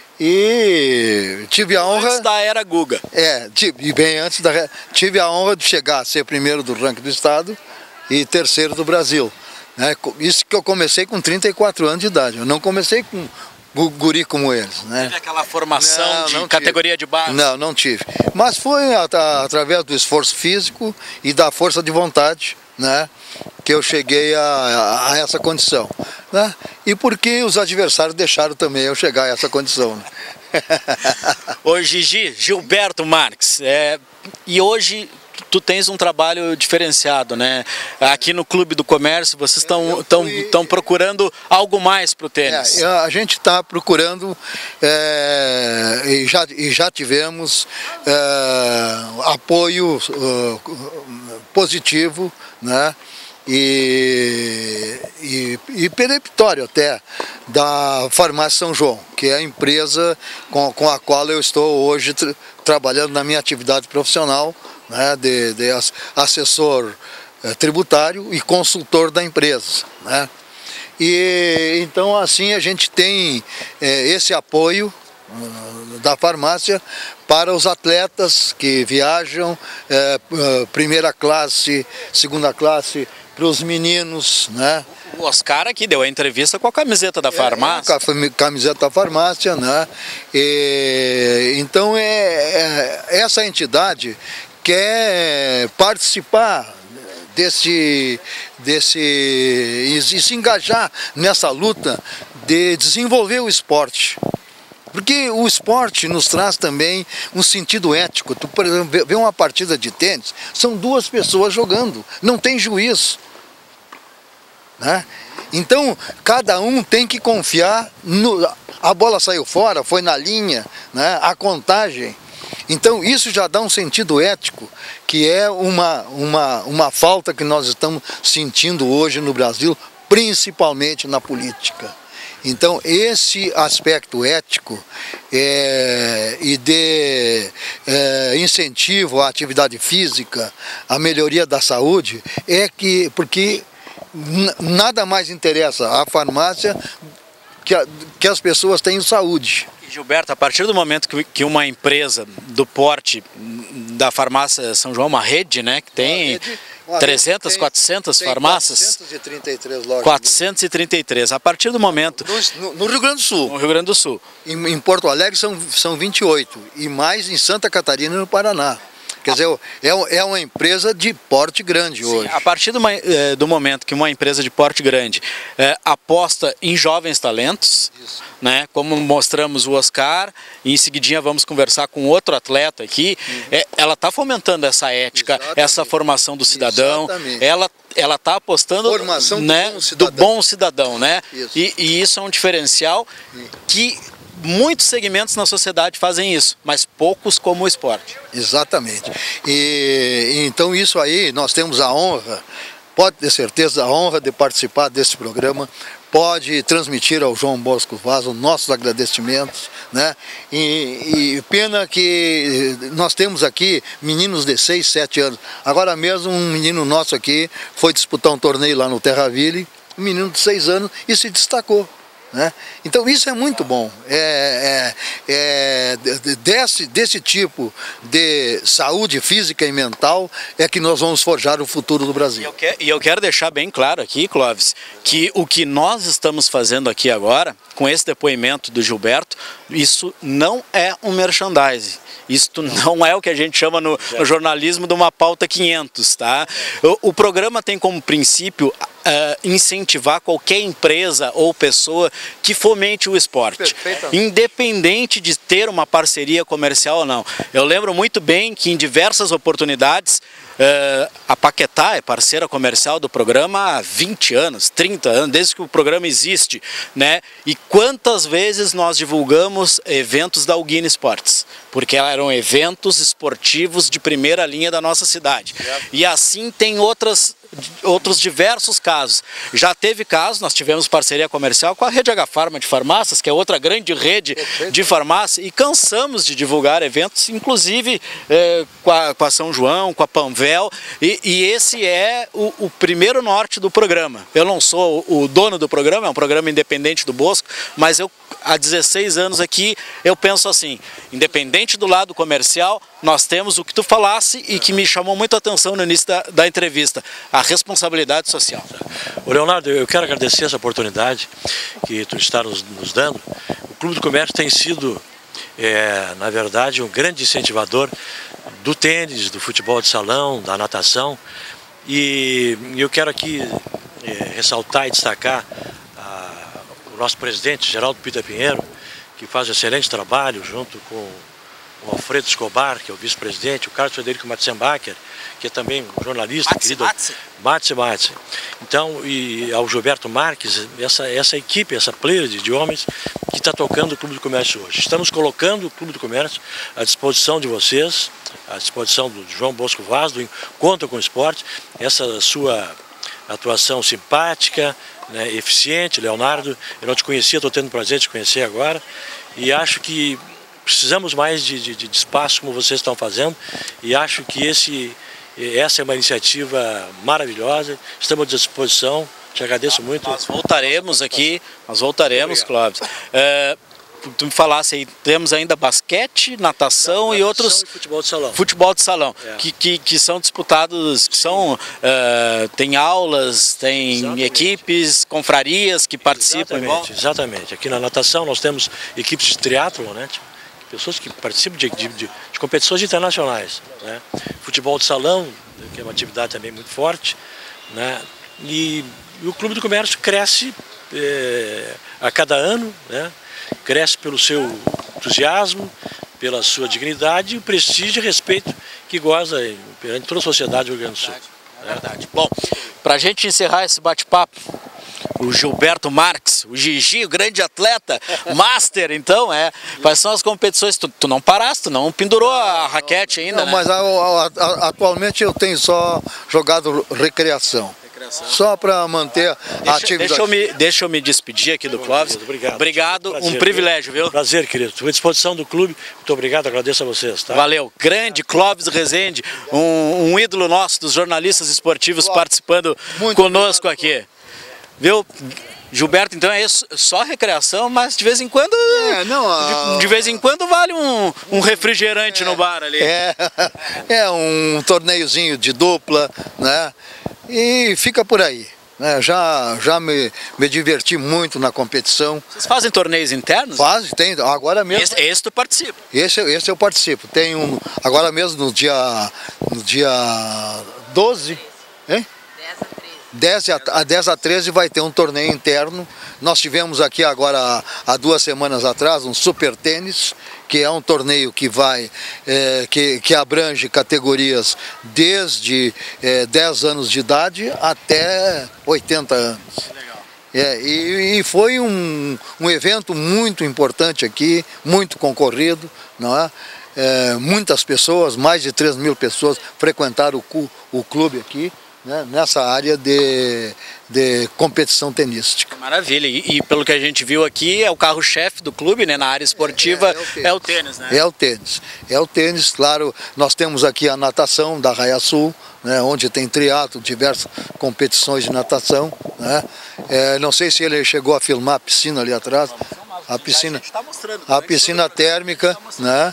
E tive a honra... Antes da era Guga. É, tive, bem antes da... Tive a honra de chegar a ser primeiro do ranking do estado e terceiro do Brasil, né? Isso que eu comecei com trinta e quatro anos de idade, eu não comecei com guri como eles, né? Teve aquela formação não, de não categoria tive. de base? Não, não tive. Mas foi at através do esforço físico e da força de vontade, né, que eu cheguei a, a, a essa condição, né? E porque os adversários deixaram também eu chegar a essa condição, né? Ô Gigi, Gilberto Marques, é, e hoje tu tens um trabalho diferenciado, né? Aqui no Clube do Comércio vocês estão estão estão procurando algo mais para o tênis. É, a gente está procurando é, e, já, e já tivemos é, apoio uh, positivo, né? E, e, e peremptório até da Farmácia São João, que é a empresa com, com a qual eu estou hoje tra trabalhando na minha atividade profissional, né, de, de assessor é, tributário e consultor da empresa, né? E então assim a gente tem é, esse apoio uh, da farmácia para os atletas que viajam, é, uh, primeira classe, segunda classe, para os meninos, né? O Oscar aqui deu a entrevista com a camiseta da farmácia. É, com a camiseta da farmácia, né? E, então é, é, essa entidade quer participar desse, desse e se engajar nessa luta de desenvolver o esporte. Porque o esporte nos traz também um sentido ético. Tu, por exemplo, vê uma partida de tênis, são duas pessoas jogando, não tem juiz, né? Então, cada um tem que confiar no... A bola saiu fora, foi na linha, né? A contagem. Então, isso já dá um sentido ético, que é uma, uma, uma falta que nós estamos sentindo hoje no Brasil, principalmente na política. Então, esse aspecto ético é, e de é, incentivo à atividade física, à melhoria da saúde, é que, porque nada mais interessa à farmácia que, a, que as pessoas tenham saúde. Gilberto, a partir do momento que, que uma empresa do porte da farmácia São João, uma rede, né, que tem... Rede... trezentas, tem, quatrocentas tem farmácias? quatrocentas e trinta e três lojas. quatrocentas e trinta e três. A partir do momento... No, no Rio Grande do Sul. No Rio Grande do Sul. Em, em Porto Alegre são, são vinte e oito. E mais em Santa Catarina e no Paraná. Quer dizer, é, é uma empresa de porte grande. Sim, hoje. A partir do, do momento que uma empresa de porte grande é, aposta em jovens talentos, né, como mostramos o Oscar, e em seguidinha vamos conversar com outro atleta aqui, uhum. é, ela está fomentando essa ética, exatamente, essa formação do cidadão, exatamente, ela ela está apostando, formação, né, do, bom do bom cidadão, né? Isso. E, e isso é um diferencial uhum. que muitos segmentos na sociedade fazem isso, mas poucos como o esporte. Exatamente. E então isso aí, nós temos a honra, pode ter certeza, a honra de participar desse programa, pode transmitir ao João Bosco Vaz os nossos agradecimentos, né? E, e pena que nós temos aqui meninos de seis, sete anos. Agora mesmo um menino nosso aqui foi disputar um torneio lá no Terraville, um menino de seis anos, e se destacou. Né? Então isso é muito bom, é, é, é, desse, desse tipo de saúde física e mental é que nós vamos forjar o futuro do Brasil. E eu, quer, e eu quero deixar bem claro aqui, Clóvis, que o que nós estamos fazendo aqui agora, com esse depoimento do Gilberto, isso não é um merchandising. Isto não é o que a gente chama no, no jornalismo de uma pauta quinhentos, tá? O, o programa tem como princípio uh, incentivar qualquer empresa ou pessoa que fomente o esporte, independente de ter uma parceria comercial ou não. Eu lembro muito bem que em diversas oportunidades Uh, a Paquetá é parceira comercial do programa há vinte anos, trinta anos, desde que o programa existe, né? E quantas vezes nós divulgamos eventos da Alguina Esportes, porque eram eventos esportivos de primeira linha da nossa cidade. E assim tem outras, outros diversos casos. Já teve casos, nós tivemos parceria comercial com a Rede H Farma de farmácias, que é outra grande rede de farmácia, e cansamos de divulgar eventos, inclusive eh, com, a, com a São João, com a Panvel. E, e esse é o, o primeiro norte do programa. Eu não sou o, o dono do programa, é um programa independente do Bosco, mas eu há dezesseis anos aqui eu penso assim, independente do lado comercial, nós temos o que tu falasse e que me chamou muito a atenção no início da, da entrevista, a responsabilidade social. Ô Leonardo, eu quero agradecer essa oportunidade que tu está nos, nos dando. O Clube do Comércio tem sido, é, na verdade, um grande incentivador do tênis, do futebol de salão, da natação, e eu quero aqui é, ressaltar e destacar a, o nosso presidente, Geraldo Pita Pinheiro, que faz um excelente trabalho junto com o Alfredo Escobar, que é o vice-presidente, o Carlos Frederico Matzenbacher, que é também um jornalista, Matze, querido Matze. Matze Matze. Então, e ao Gilberto Marques, essa, essa equipe, essa player de, de homens que está tocando o Clube do Comércio hoje. Estamos colocando o Clube do Comércio à disposição de vocês, à disposição do João Bosco Vaz, do Encontro com o Esporte, essa sua atuação simpática, né, eficiente. Leonardo, eu não te conhecia, estou tendo o prazer de te conhecer agora, e acho que precisamos mais de, de, de espaço como vocês estão fazendo, e acho que esse, essa é uma iniciativa maravilhosa, estamos à disposição, te agradeço muito. Nós voltaremos aqui, nós voltaremos, Clóvis. É, tu me falasse aí, temos ainda basquete, natação, natação e outros... E futebol de salão. Futebol de salão, é. que, que, que são disputados, que são, uh, tem aulas, tem exatamente. Equipes, confrarias que participam. Exatamente, exatamente. Aqui na natação nós temos equipes de triatlon, né? Pessoas que participam de, de, de, de competições internacionais, né? Futebol de salão, que é uma atividade também muito forte, né? E, e o Clube do Comércio cresce é, a cada ano, né? Cresce pelo seu entusiasmo, pela sua dignidade, o prestígio e respeito que goza perante toda a sociedade do Rio Grande do Sul. É verdade. Bom, para a gente encerrar esse bate-papo, o Gilberto Marques, o Gigi, o grande atleta, master, então, é. Quais são as competições? Tu, tu não paraste, tu não pendurou a raquete ainda, não, né? Mas a, a, a, atualmente eu tenho só jogado recreação. Só para manter a deixa, atividade. Deixa eu, me, deixa eu me despedir aqui do Clóvis. Obrigado. Obrigado, Prazer, um privilégio, viu? Prazer, querido. Estou à disposição do clube. Muito obrigado, agradeço a vocês. Tá? Valeu. Grande Clóvis Rezende, um, um ídolo nosso dos jornalistas esportivos Clóvis, participando conosco obrigado, aqui. Viu? Gilberto, então é isso, só recreação, mas de vez em quando, é, não, a... de, de vez em quando vale um, um refrigerante é, no bar ali. É, é um torneiozinho de dupla, né? E fica por aí. Né? Já, já me, me diverti muito na competição. Vocês fazem torneios internos? Fazem, tem, agora mesmo. Esse, esse tu participa? Esse, esse eu participo. Tem um, agora mesmo no dia, no dia doze, hein? dez a treze vai ter um torneio interno. Nós tivemos aqui agora, há duas semanas atrás, um super tênis, que é um torneio que vai, é, que, que abrange categorias desde é, dez anos de idade até oitenta anos. É, e, e foi um, um evento muito importante aqui, muito concorrido, não é? É, muitas pessoas, mais de três mil pessoas frequentaram o, o clube aqui, né, nessa área de, de competição tenística. Maravilha, e, e pelo que a gente viu aqui, é o carro-chefe do clube, né, na área esportiva, é, é, o tênis, é o tênis, né? É o tênis, é o tênis, claro, nós temos aqui a natação da Raia Sul, né, onde tem triatlo, diversas competições de natação, né, é, não sei se ele chegou a filmar a piscina ali atrás, a piscina, a piscina térmica, né?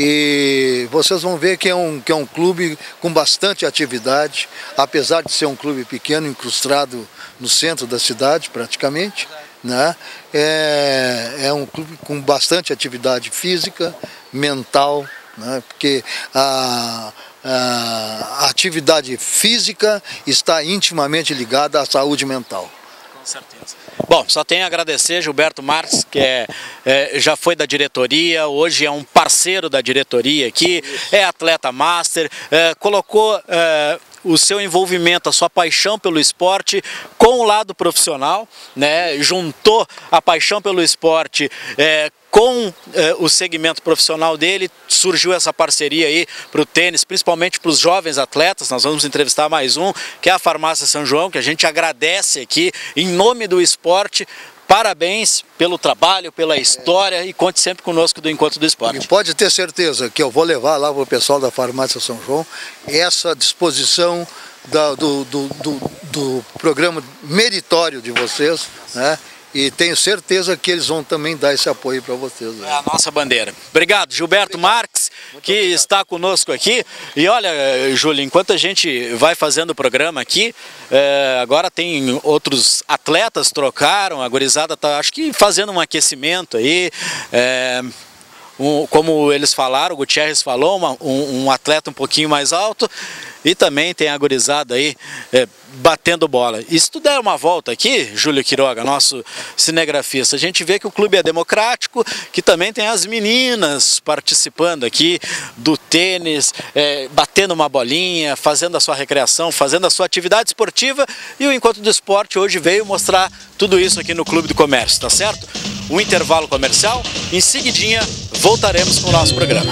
E vocês vão ver que é, um, que é um clube com bastante atividade, apesar de ser um clube pequeno, incrustado no centro da cidade praticamente, né? É, é um clube com bastante atividade física, mental, né? Porque a, a atividade física está intimamente ligada à saúde mental. Com certeza. Bom, só tenho a agradecer Gilberto Marques, que é, é, já foi da diretoria, hoje é um parceiro da diretoria aqui, é atleta master, é, colocou é, o seu envolvimento, a sua paixão pelo esporte com o lado profissional, né? Juntou a paixão pelo esporte é, com eh, o segmento profissional dele, surgiu essa parceria aí para o tênis, principalmente para os jovens atletas. Nós vamos entrevistar mais um, que é a Farmácia São João, que a gente agradece aqui em nome do esporte. Parabéns pelo trabalho, pela história, e conte sempre conosco do Encontro do Esporte. E pode ter certeza que eu vou levar lá para o pessoal da Farmácia São João essa disposição da, do, do, do, do programa meritório de vocês, né? E tenho certeza que eles vão também dar esse apoio para vocês. Né? É a nossa bandeira. Obrigado, Gilberto obrigado. Marques, Muito que obrigado. está conosco aqui. E olha, Júlio, enquanto a gente vai fazendo o programa aqui, é, agora tem outros atletas, trocaram, a gurizada está, acho que fazendo um aquecimento aí. É, um, como eles falaram, o Gutierrez falou, uma, um, um atleta um pouquinho mais alto. E também tem a gurizada aí é, batendo bola. E se tu der uma volta aqui, Júlio Quiroga, nosso cinegrafista, a gente vê que o clube é democrático, que também tem as meninas participando aqui do tênis, é, batendo uma bolinha, fazendo a sua recreação, fazendo a sua atividade esportiva. E o Encontro do Esporte hoje veio mostrar tudo isso aqui no Clube do Comércio, tá certo? Um intervalo comercial, em seguidinha voltaremos com o nosso programa.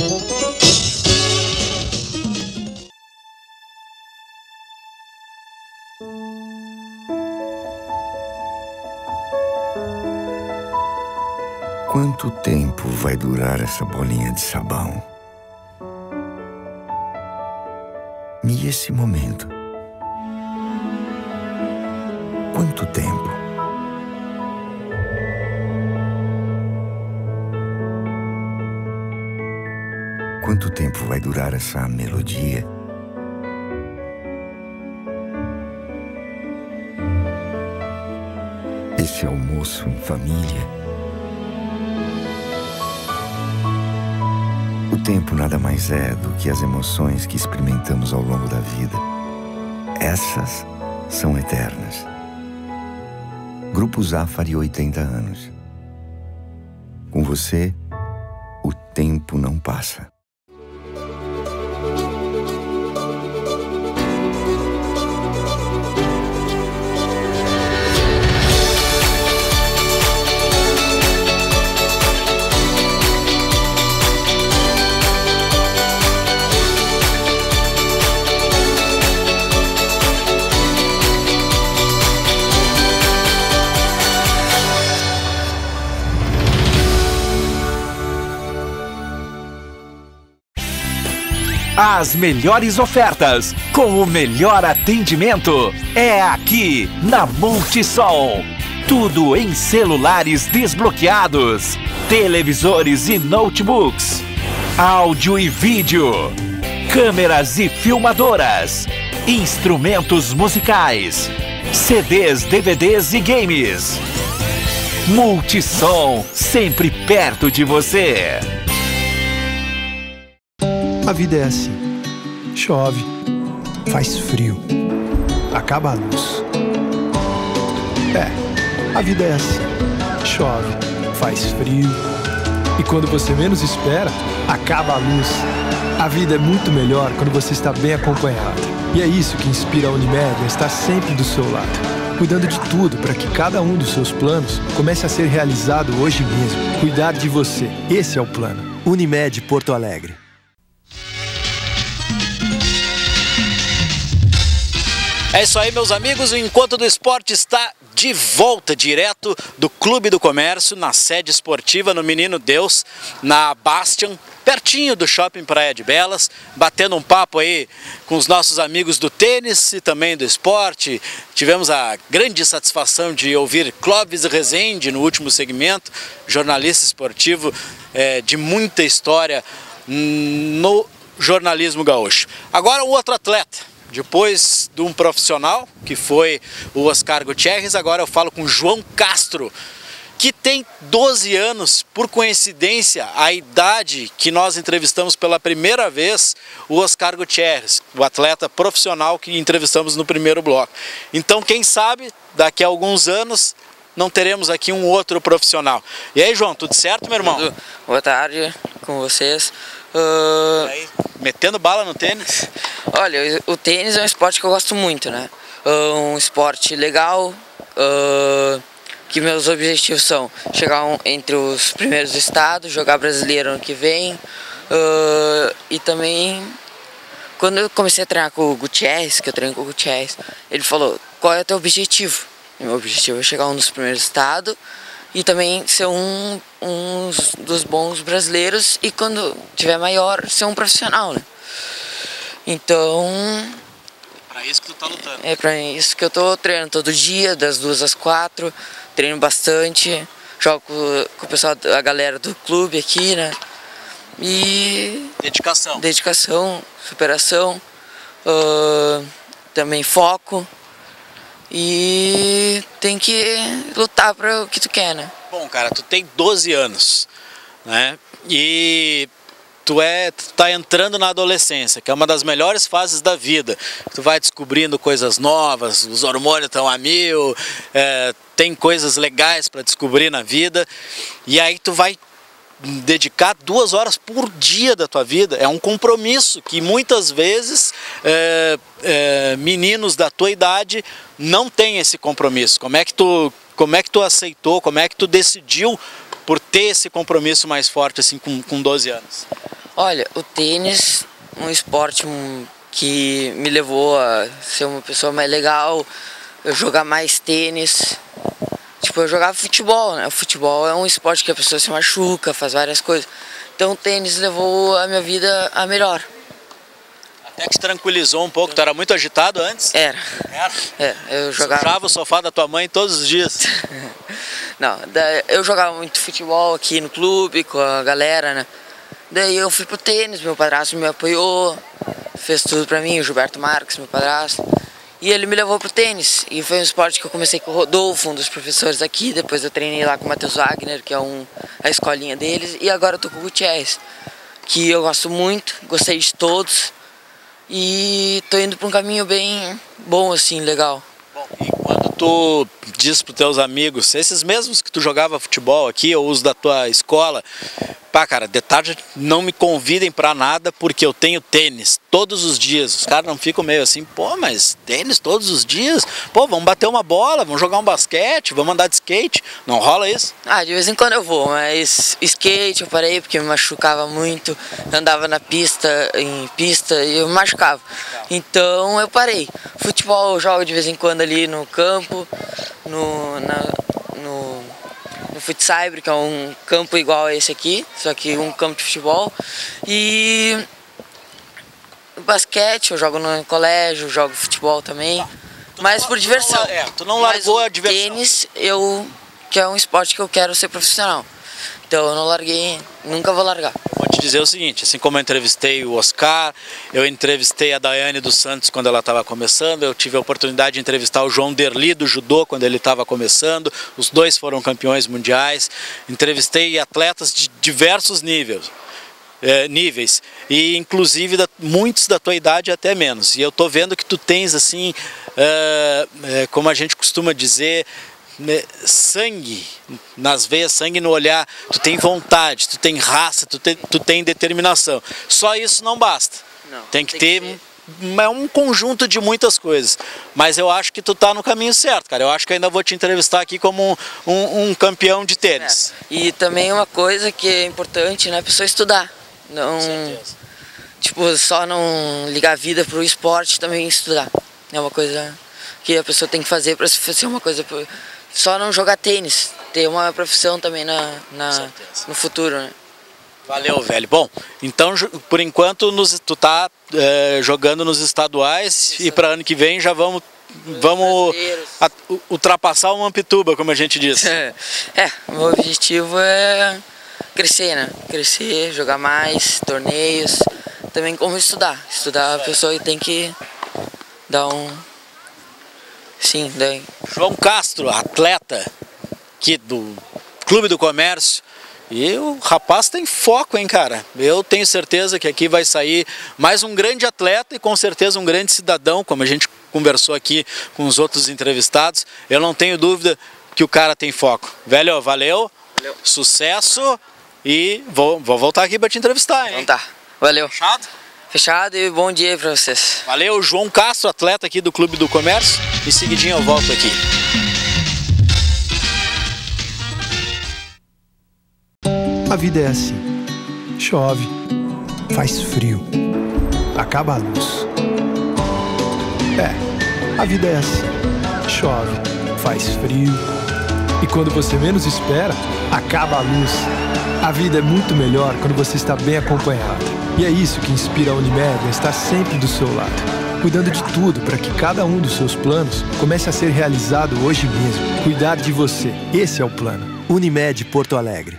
Quanto tempo vai durar essa bolinha de sabão? E esse momento? Quanto tempo? Quanto tempo vai durar essa melodia? Esse almoço em família? O tempo nada mais é do que as emoções que experimentamos ao longo da vida. Essas são eternas. Grupo Zafari, oitenta anos. Com você, o tempo não passa. As melhores ofertas, com o melhor atendimento, é aqui na Multisol. Tudo em celulares desbloqueados, televisores e notebooks, áudio e vídeo, câmeras e filmadoras, instrumentos musicais, C Ds, D V Ds e games. Multisol, sempre perto de você. A vida é assim, chove, faz frio, acaba a luz. É, a vida é assim, chove, faz frio, e quando você menos espera, acaba a luz. A vida é muito melhor quando você está bem acompanhado. E é isso que inspira a Unimed a estar sempre do seu lado, cuidando de tudo para que cada um dos seus planos comece a ser realizado hoje mesmo. Cuidar de você, esse é o plano. Unimed Porto Alegre. É isso aí, meus amigos, o Encontro do Esporte está de volta, direto do Clube do Comércio, na sede esportiva, no Menino Deus, na Bastion, pertinho do Shopping Praia de Belas, batendo um papo aí com os nossos amigos do tênis e também do esporte. Tivemos a grande satisfação de ouvir Clóvis Rezende no último segmento, jornalista esportivo é, de muita história no jornalismo gaúcho. Agora um outro atleta. Depois de um profissional, que foi o Oscar Gutierrez, agora eu falo com João Castro, que tem doze anos, por coincidência, a idade que nós entrevistamos pela primeira vez o Oscar Gutierrez, o atleta profissional que entrevistamos no primeiro bloco. Então, quem sabe, daqui a alguns anos, não teremos aqui um outro profissional. E aí, João, tudo certo, meu irmão? Tudo. Boa tarde com vocês. Uh... E aí, metendo bala no tênis? Olha, o tênis é um esporte que eu gosto muito, né? Uh, um esporte legal, uh... que meus objetivos são chegar um, entre os primeiros do estado, jogar brasileiro ano que vem, uh, e também, quando eu comecei a treinar com o Gutierrez, que eu treino com o Gutierrez, ele falou, qual é o teu objetivo? E meu objetivo é chegar um dos primeiros do estado e também ser um, um dos bons brasileiros e quando tiver maior, ser um profissional, né? Então... Para isso que tu tá lutando. É para isso que eu tô treinando todo dia, das duas às quatro, treino bastante, jogo com, com o pessoal, a galera do clube aqui, né? E... Dedicação. Dedicação, superação, uh, também foco e tem que lutar para o que tu quer, né? Bom, cara, tu tem doze anos, né? E... Tu, é, tu tá entrando na adolescência, que é uma das melhores fases da vida. Tu vai descobrindo coisas novas, os hormônios estão a mil, é, tem coisas legais para descobrir na vida. E aí tu vai dedicar duas horas por dia da tua vida. É um compromisso que muitas vezes é, é, meninos da tua idade não têm esse compromisso. Como é que tu, como é que tu aceitou, como é que tu decidiu por ter esse compromisso mais forte assim com, com doze anos? Olha, o tênis, um esporte que me levou a ser uma pessoa mais legal, eu jogar mais tênis. Tipo, eu jogava futebol, né? O futebol é um esporte que a pessoa se machuca, faz várias coisas. Então o tênis levou a minha vida a melhor. Até que te tranquilizou um pouco, tu era muito agitado antes? Era. Era? É, eu jogava... Sujava o sofá da tua mãe todos os dias? Não, eu jogava muito futebol aqui no clube com a galera, né? Daí eu fui pro tênis, meu padrasto me apoiou, fez tudo pra mim, o Gilberto Marques, meu padrasto. E ele me levou pro tênis, e foi um esporte que eu comecei com o Rodolfo, um dos professores aqui, depois eu treinei lá com o Matheus Wagner, que é um, a escolinha deles, e agora eu tô com o Gutierrez, que eu gosto muito, gostei de todos, e tô indo pra um caminho bem bom assim, legal. Bom, e quando tu diz pros teus amigos, esses mesmos que tu jogava futebol aqui, ou os da tua escola, pá, cara, de tarde não me convidem pra nada porque eu tenho tênis todos os dias. Os caras não ficam meio assim, pô, mas tênis todos os dias? Pô, vamos bater uma bola, vamos jogar um basquete, vamos andar de skate. Não rola isso? Ah, de vez em quando eu vou, mas skate eu parei porque me machucava muito. Eu andava na pista, em pista e eu me machucava. Então eu parei. Futebol eu jogo de vez em quando ali no campo, no... Na, no no Futcyber, que é um campo igual a esse aqui, só que um campo de futebol. E basquete, eu jogo no colégio, jogo futebol também, tu mas não, por diversão. Não, é, tu não largou mas a diversão. Tênis, eu, que é um esporte que eu quero ser profissional. Então eu não larguei, nunca vou largar. Vou te dizer o seguinte, assim como eu entrevistei o Oscar, eu entrevistei a Daiane dos Santos quando ela estava começando, eu tive a oportunidade de entrevistar o João Derli do judô quando ele estava começando, os dois foram campeões mundiais, entrevistei atletas de diversos níveis. É, níveis e inclusive da, muitos da tua idade até menos, e eu tô vendo que tu tens assim, é, é, como a gente costuma dizer, sangue nas veias, sangue no olhar, tu tem vontade, tu tem raça, tu tem, tu tem determinação. Só isso não basta. Não, tem que tem ter, que ter um conjunto de muitas coisas. Mas eu acho que tu tá no caminho certo, cara. Eu acho que ainda vou te entrevistar aqui como um, um, um campeão de tênis. É. E também uma coisa que é importante, né, a pessoa estudar. Não, com certeza. Tipo, só não ligar a vida pro esporte, também estudar. É uma coisa que a pessoa tem que fazer para ser uma coisa... Só não jogar tênis, ter uma profissão também na, na, no futuro, né? Valeu, velho. Bom, então por enquanto nos, tu tá é, jogando nos estaduais. Isso. E para ano que vem já vamos, vamos a, ultrapassar o Mampituba, como a gente diz. É, meu objetivo é crescer, né? Crescer, jogar mais, torneios, também como estudar. Estudar, a pessoa tem que dar um... Sim, daí. João Castro, atleta aqui do Clube do Comércio. E o rapaz tem foco, hein, cara? Eu tenho certeza que aqui vai sair mais um grande atleta e com certeza um grande cidadão, como a gente conversou aqui com os outros entrevistados. Eu não tenho dúvida que o cara tem foco. Velho, valeu, valeu. Sucesso e vou, vou voltar aqui para te entrevistar, hein? Então tá, valeu. Fechado? Fechado e bom dia para vocês. Valeu, João Castro, atleta aqui do Clube do Comércio. Em seguidinho eu volto aqui. A vida é assim. Chove, faz frio, acaba a luz. É, a vida é assim. Chove, faz frio e quando você menos espera, acaba a luz. A vida é muito melhor quando você está bem acompanhado. E é isso que inspira a Unimed a estar sempre do seu lado, cuidando de tudo para que cada um dos seus planos comece a ser realizado hoje mesmo. Cuidar de você, esse é o plano. Unimed Porto Alegre.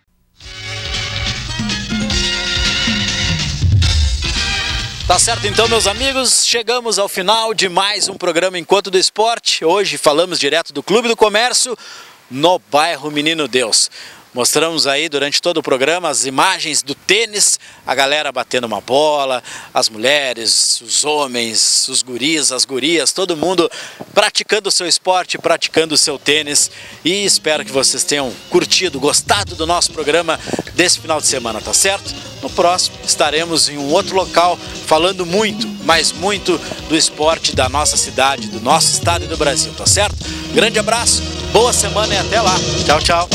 Tá certo então, meus amigos, chegamos ao final de mais um programa Encontro do Esporte. Hoje falamos direto do Clube do Comércio no bairro Menino Deus. Mostramos aí durante todo o programa as imagens do tênis, a galera batendo uma bola, as mulheres, os homens, os guris, as gurias, todo mundo praticando o seu esporte, praticando o seu tênis. E espero que vocês tenham curtido, gostado do nosso programa desse final de semana, tá certo? No próximo estaremos em um outro local falando muito, mas muito do esporte da nossa cidade, do nosso estado e do Brasil, tá certo? Grande abraço, boa semana e até lá. Tchau, tchau.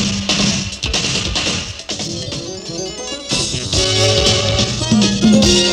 Thank you.